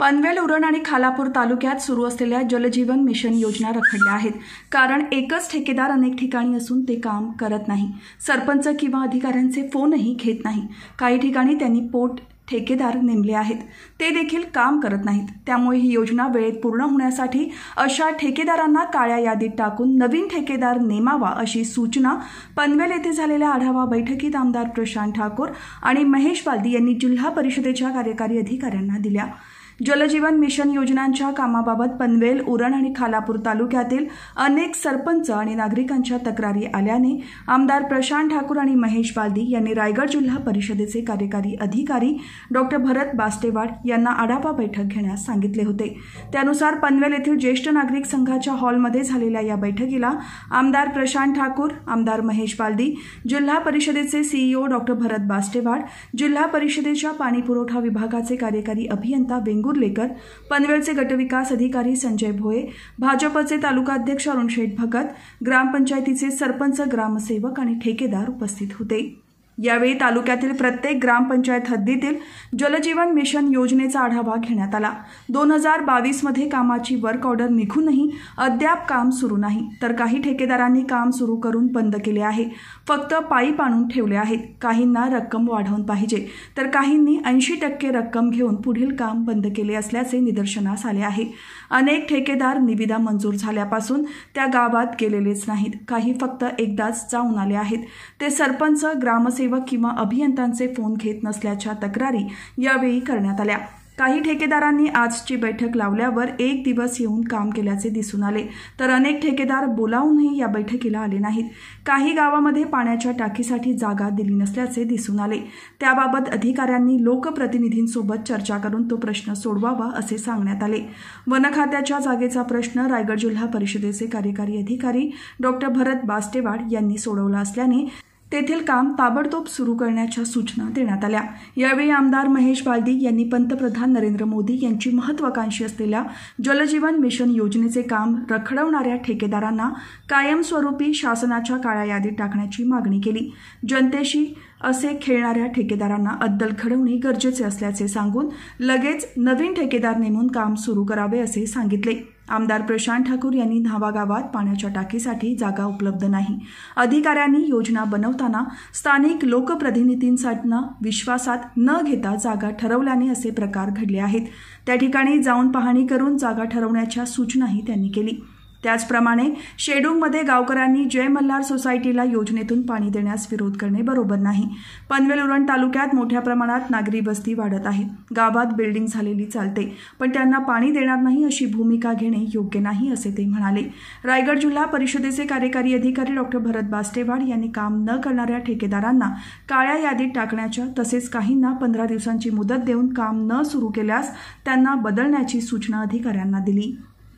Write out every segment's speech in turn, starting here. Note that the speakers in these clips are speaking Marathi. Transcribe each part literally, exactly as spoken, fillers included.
पनवेल, उरण आणि खालापूर तालुक्यात सुरू असलेल्या जलजीवन मिशन योजना रखडल्या आहेत. कारण एकच ठेकेदार अनेक ठिकाणी असून ते काम करत नाही. सरपंच किंवा अधिकाऱ्यांचे फोनही घेत नाही. काही ठिकाणी त्यांनी पोट ठेकेदार नेमले आहेत, ते देखील काम करत नाहीत. त्यामुळे ही योजना वेळेत पूर्ण होण्यासाठी अशा ठेकेदारांना काळ्या यादीत टाकून नवीन ठेकेदार नेमावा अशी सूचना पनवेल येथे झालेल्या आढावा बैठकीत आमदार प्रशांत ठाकूर आणि महेश बालदी यांनी जिल्हा परिषदेच्या कार्यकारी अधिकाऱ्यांना दिल्या. जलजीवन मिशन योजनांच्या कामाबाबत पनवेल, उरण आणि खालापूर तालुक्यातील अनेक सरपंच आणि नागरिकांच्या तक्रारी आल्याने आमदार प्रशांत ठाकूर आणि महेश बालदी यांनी रायगड जिल्हा परिषदेचे कार्यकारी अधिकारी डॉक्टर भरत बास्टेवाड यांना आढावा बैठक घेण्यास सांगितले होते. त्यानुसार पनवेल येथील ज्येष्ठ नागरिक संघाच्या हॉलमध्ये झालेल्या या बैठकीला आमदार प्रशांत ठाकूर, आमदार महेश बालदी, जिल्हा परिषदेचे सीईओ डॉक्टर भरत बास्टेवाड, जिल्हा परिषदेच्या पाणीपुरवठा विभागाचे कार्यकारी अभियंता वेंगुर्लेकर, पनवेलचे गटविकास अधिकारी संजय भोये, भाजपचे तालुकाध्यक्ष अरुणशेठ भगत, ग्रामपंचायतीचे सरपंच, ग्रामसेवक आणि ठेकेदार उपस्थित होते. यावेळी तालुक्यातील प्रत्येक ग्रामपंचायत हद्दीतील जलजीवन मिशन योजनेचा आढावा घेण्यात आला. दोन हजार बावीस मध्ये कामाची वर्क ऑर्डर निघूनही अद्याप काम सुरू नाही, तर काही ठेकेदारांनी काम सुरू करून बंद केले आहे. फक्त पाईप आणून ठेवले आहेत. काहींना रक्कम वाढवून पाहिजे, तर काहींनी ऐंशी टक्के रक्कम घेऊन पुढील काम बंद केले असल्याचे निदर्शनास आले आहे. अनेक ठेकेदार निविदा मंजूर झाल्यापासून त्या गावात गेलेलेच नाहीत. काही फक्त एकदाच जाऊन आले आहेत. ते सरपंच, ग्रामसेवक किंवा अभियंत्यांचे फोन घेत नसल्याच्या तक्रारी यावेळी करण्यात आल्या. काही ठेकेदारांनी आजची बैठक लावल्यावर एक दिवस येऊन काम केल्याचे दिसून आले, तर अनेक ठेकेदार बोलावूनही या बैठकीला आले नाहीत. काही गावामध्ये पाण्याच्या टाकीसाठी जागा दिली नसल्याचे दिसून आले. त्याबाबत अधिकाऱ्यांनी लोकप्रतिनिधींसोबत चर्चा करून तो प्रश्न सोडवावा असे सांगण्यात आले. वन खात्याच्या जागेचा प्रश्न रायगड जिल्हा परिषदेचे कार्यकारी अधिकारी डॉक्टर भरत बास्टेवाड यांनी सोडवला असल्याने तेथील काम ताबडतोब सुरू करण्याच्या सूचना देण्यात आल्या. यावेळी आमदार महेश बालदी यांनी पंतप्रधान नरेंद्र मोदी यांची महत्त्वाकांक्षी असलेल्या जलजीवन मिशन योजनेचे काम रखडवणाऱ्या ठेकेदारांना कायमस्वरूपी शासनाच्या काळ्या यादीत टाकण्याची मागणी केली. जनतेशी असे खेळणाऱ्या ठेकेदारांना अद्दल घडवणे गरजेचे असल्याचे सांगून लगेच नवीन ठेकेदार नेमून काम सुरू करावे असे सांगितले. आमदार प्रशांत ठाकूर यांनी न्हावा गावात पाण्याच्या टाकीसाठी जागा उपलब्ध नाही. अधिकाऱ्यांनी योजना बनवताना स्थानिक लोकप्रतिनिधींना विश्वासात न घेता जागा ठरवल्याने असे प्रकार घडले आहेत. त्या ठिकाणी जाऊन पाहणी करून जागा ठरवण्याच्या सूचनाही त्यांनी केली. त्याचप्रमाणे शेडूंगमध्ये गावकऱ्यांनी जय मल्हार सोसायटीला योजनेतून पाणी देण्यास विरोध करणे बरोबर नाही. पनवेल, उरण तालुक्यात मोठ्या प्रमाणात नागरी वस्ती वाढत आहे. गावात बिल्डिंग झालेली चालते, पण त्यांना पाणी देणार नाही अशी भूमिका घेणे योग्य नाही असे ते म्हणाले. रायगड जिल्हा परिषदेचे कार्यकारी अधिकारी डॉक्टर भरत बास्टेवाड यांनी काम न करणाऱ्या ठेकेदारांना काळ्या यादीत टाकण्याच्या तसेच काहींना पंधरा दिवसांची मुदत देऊन काम न सुरू केल्यास त्यांना बदलण्याची सूचना अधिकाऱ्यांना दिली.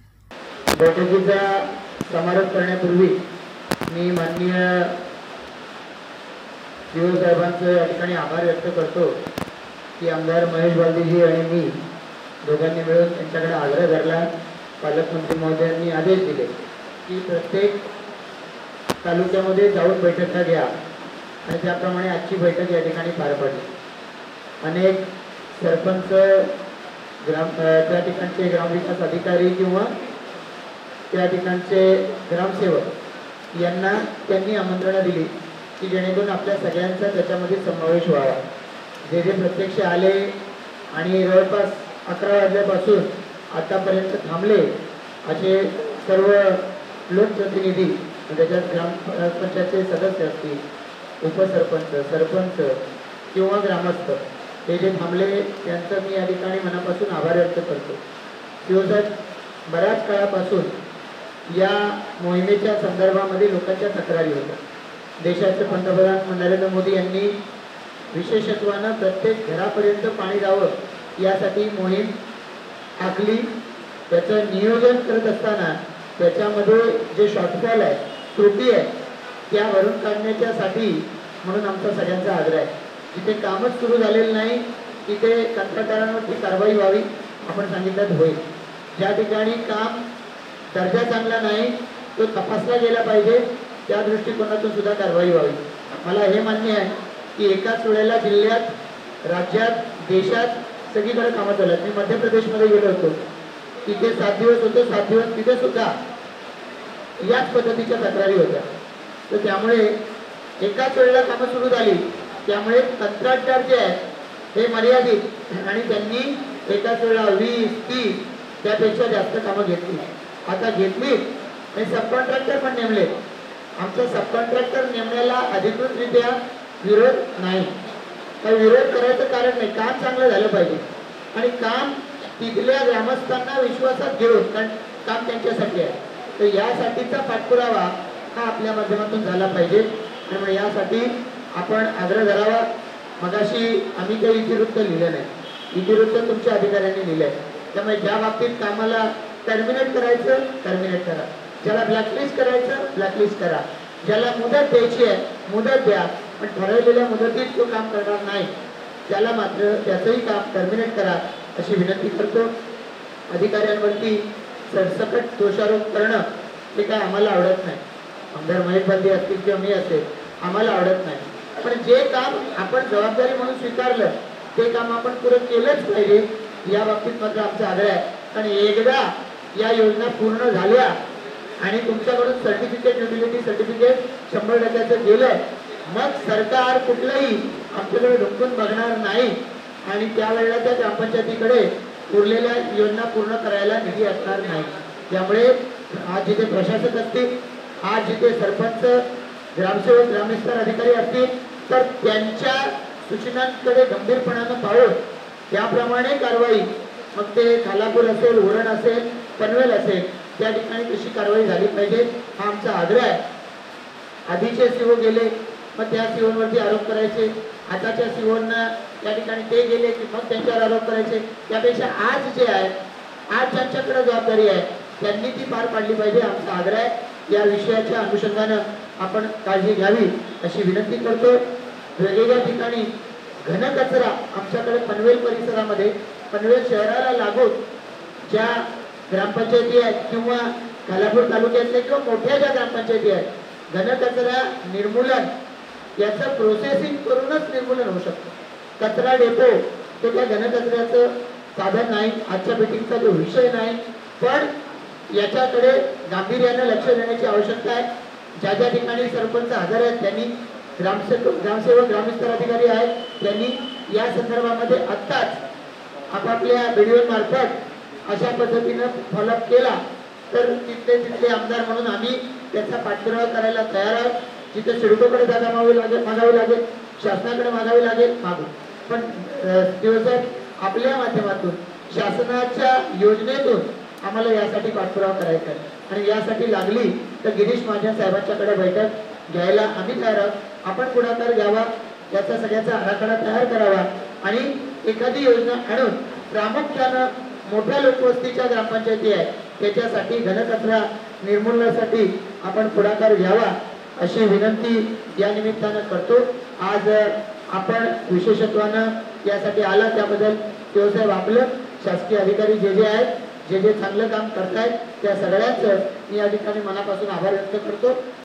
बैठकीचा समारोप करण्यापूर्वी मी माननीय सीओ साहेबांचे या ठिकाणी आभार व्यक्त करतो की आमदार महेश बालदीजी आणि मी दोघांनी मिळून त्यांच्याकडे आग्रह धरला. पालकमंत्री महोदयांनी आदेश दिले की प्रत्येक तालुक्यामध्ये जाऊन बैठका घ्या आणि त्याप्रमाणे आजची बैठक या ठिकाणी पार पडली. अनेक सरपंच, ग्राम त्या ठिकाणचे ग्रामविकास अधिकारी किंवा त्या ठिकाणचे ग्रामसेवक यांना त्यांनी आमंत्रणं दिली की जेणेकरून आपल्या सगळ्यांचा त्याच्यामध्ये समावेश व्हावा. जे जे प्रत्यक्ष आले आणि जवळपास अकरा वाजल्यापासून आतापर्यंत थांबले असे सर्व लोकप्रतिनिधी, त्याच्यात ग्रामपंचायतचे सदस्य असतील, उपसरपंच, सरपंच किंवा ग्रामस्थ, ते जे थांबले त्यांचं मी या ठिकाणी मनापासून आभार व्यक्त करतो. शिवसाहेब, बऱ्याच काळापासून या मोहिमेच्या संदर्भामध्ये लोकांच्या तक्रारी होत्या. देशाचे पंतप्रधान नरेंद्र मोदी यांनी विशेषत्वानं प्रत्येक घरापर्यंत पाणी जावं यासाठी मोहीम आखली. त्याचं नियोजन करत असताना त्याच्यामध्ये जे शॉर्टफॉल आहे, त्रुटी आहे, त्या भरून काढण्याच्यासाठी म्हणून आमचा सगळ्यांचा आग्रह आहे. जिथे कामच सुरू झालेलं नाही तिथे कंत्राटदारांवरती कारवाई व्हावी, आपण सांगितलं होईल. ज्या ठिकाणी काम दर्जा चांगला नाही तो तपासला गेला पाहिजे, त्या दृष्टिकोनातून सुद्धा कारवाई व्हावी. मला हे मान्य आहे की एकाच वेळेला जिल्ह्यात, राज्यात, देशात सगळीकडे कामं चालू आहेत. मी मध्य प्रदेशमध्ये गेलो होतो, तिथे सात दिवस होतो. सात दिवस तिथे सुद्धा याच पद्धतीच्या तक्रारी होत्या. तर त्यामुळे एकाच वेळेला कामं सुरू झाली, त्यामुळे कंत्राटदार जे आहेत हे मर्यादित आणि त्यांनी एकाच वेळेला वीस तीस त्यापेक्षा जास्त कामं घेतली. आता घेतली आणि सबकॉन्ट्रॅक्टर पण नेमले. आमचा सबकॉन्ट्रॅक्टर नेमण्याला अधिकृतरित्या विरोध नाही, काही विरोध करायचं कारण नाही. काम चांगलं झालं पाहिजे आणि काम तिथल्या ग्रामस्थांना विश्वासात घेऊन, कारण काम त्यांच्यासाठी आहे. तर यासाठीचा पाठपुरावा हा आपल्या माध्यमातून झाला पाहिजे. त्यामुळे यासाठी आपण आग्रह धरावा. मगाशी आम्ही काही इतिवृत्त लिहिलं नाही, इतिवृत्त तुमच्या अधिकाऱ्यांनी लिहिलंय. त्यामुळे ज्या बाबतीत कामाला टर्मिनेट करायचं टर्मिनेट करा, ज्याला ब्लॅकलिस्ट करायचं ब्लॅकलिस्ट करा, ज्याला मुदत द्यायची आहे मुदत द्या, पण ठरवलेल्या मुदतीत जो काम करणार नाही त्याला मात्र त्याचंही काम टर्मिनेट करा अशी विनंती करतो. अधिकाऱ्यांवरती सरसकट दोषारोप करणं हे काय आम्हाला आवडत नाही. आमदार महेश बालदी असतील किंवा मी असेल, आम्हाला आवडत नाही. पण जे काम आपण जबाबदारी म्हणून स्वीकारलं ते काम आपण पुरं केलंच पाहिजे. या बाबतीत मात्र आमचा आग्रह आहे. कारण एकदा या योजना पूर्ण झाल्या आणि तुमच्याकडून सर्टिफिकेट युटिलिटी सर्टिफिकेट शंभर टक्क्याचं गेलं, मग सरकार कुठलंही आमच्याकडे ढुंकून बघणार नाही आणि त्यावेळेला त्या ग्रामपंचायतीकडे उरलेल्या योजना पूर्ण करायला निधी असणार नाही. त्यामुळे आज जिथे प्रशासक असतील, आज जिथे सरपंच, ग्रामसेवक, ग्रामविस्तार अधिकारी असतील, तर त्यांच्या सूचनांकडे गंभीरपणानं पाहून त्याप्रमाणे कारवाई, मग ते खालापूर असेल, उरण असेल, पनवेल असेल, त्या ठिकाणी कशी कारवाई झाली पाहिजे हा आमचा आग्रह आहे. आधीचे सीओ गेले, मग त्या सीओवरती आरोप करायचे, आताच्या सीओना त्या ठिकाणी ते गेले की मग त्यांच्यावर आरोप करायचे. त्यापेक्षा आज जे आहे, आज ज्यांच्याकडे जबाबदारी आहे त्यांनी ती पार पाडली पाहिजे. आमचा आग्रह आहे. या विषयाच्या अनुषंगानं आपण काळजी घ्यावी अशी विनंती करतो. वेगवेगळ्या ठिकाणी घनकचरा आमच्याकडे पनवेल परिसरामध्ये, पनवेल शहराला लागून ज्या ग्रामपंचायती आहेत किंवा खालापूर तालुक्यातल्या किंवा मोठ्या ज्या ग्रामपंचायती आहेत, घनकचरा निर्मूलन याचं प्रोसेसिंग करूनच निर्मूलन होऊ शकतं. कचरा डेपो ते त्या घनकचऱ्याचं साधन नाही, आजच्या मीटिंगचा जो विषय नाही, पण याच्याकडे गांभीर्यानं लक्ष देण्याची आवश्यकता आहे. ज्या ज्या ठिकाणी सरपंच हजर आहेत त्यांनी, ग्रामसेवक ग्रामसेवक ग्रामविस्तार अधिकारी आहेत त्यांनी या संदर्भामध्ये आत्ताच आपापल्या व्हिडिओ मार्फत अशा पद्धतीनं फॉलोअप केला तर तिथले तिथले आमदार म्हणून आम्ही त्याचा पाठपुरावा करायला तयार आहोत. जिथे सिडकोकडे जागा मागावी लागेल मागावी लागेल शासनाकडे मागावी लागेल मागू, पण दिवसात आपल्या माध्यमातून शासनाच्या योजनेतून आम्हाला यासाठी पाठपुरावा करायचा आहे. आणि यासाठी लागली तर गिरीश महाजन साहेबांच्याकडे बैठक घ्यायला आम्ही तयार आहोत. आपण पुढाकार घ्यावा, याचा सगळ्याचा आराखडा तयार करावा आणि एखादी योजना आणून प्रामुख्यानं मोठ्या लोकवस्तीच्या ग्रामपंचायती आहे त्याच्यासाठी घनकचरा निर्मूलनासाठी आपण पुढाकार घ्यावा अशी विनंती या निमित्तानं करतो. आज आपण विशेषत्वानं यासाठी आला त्याबद्दल तेवसाहेब आपलं, शासकीय अधिकारी जे जे आहेत, जे जे चांगलं काम करतायत त्या सगळ्यांचं मी या ठिकाणी मनापासून आभार व्यक्त करतो.